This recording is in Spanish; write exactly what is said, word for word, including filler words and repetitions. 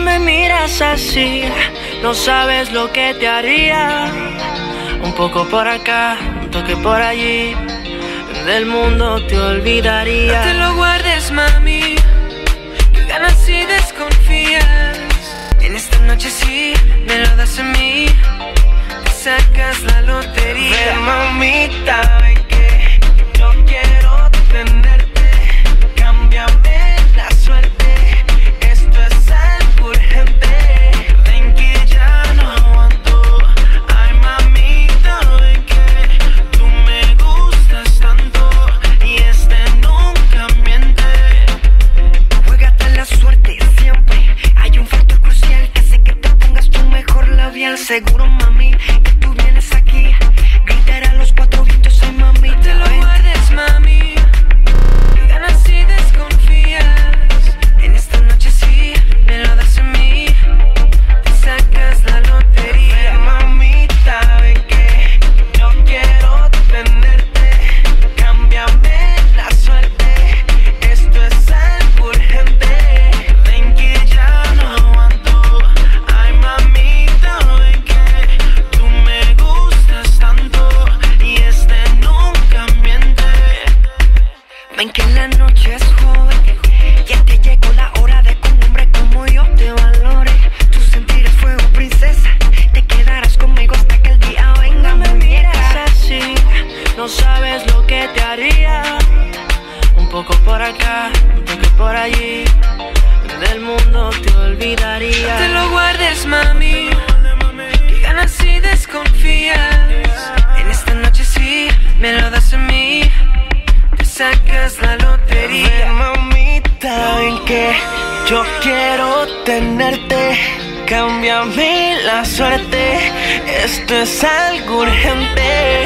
me miras así, no sabes lo que te haría. Un poco por acá, un toque por allí, del mundo te olvidaría. No te lo guardes, mami, que ganas y desconfías. En esta noche sí, me lo das a mí, te sacas la lotería. Ven, mamita, ven que yo quiero tenerte, cámbiame la suerte, esto es algo urgente. Ven que ya no aguanto, ay mamita, ven que tú me gustas tanto y este nunca miente. Juégate la suerte siempre, hay un factor crucial que hace que te pongas tu mejor labial. Seguro, mami, que tú vienes aquí, gritar a los cuatro vientos, ay mamita. No te lo guardes, mami, que ganas y desconfías. En esta noche sí, me lo das a mí, te sacas la lotería. Ven, mamita, ven que yo quiero tenerte, cámbiame la suerte, esto es algo urgente. Ven que ya no aguanto, ay mamita, ven que tú me gustas tanto y este nunca miente. Ven que la noche es joven, ya te llegó la hora de que un hombre como yo te valore. Tu sentir es fuego, princesa, te quedarás conmigo hasta que el día venga. No me muñeca. miras así, no sabes lo que te haría. Un poco por acá, un toque por allí, del mundo te olvidaría. No te lo guardes, mami, que ganas y desconfías. En esta noche sí, me lo das a mí, te sacas la lotería. Ven, mamita, ven que yo quiero tenerte, cámbiame la suerte, esto es algo urgente.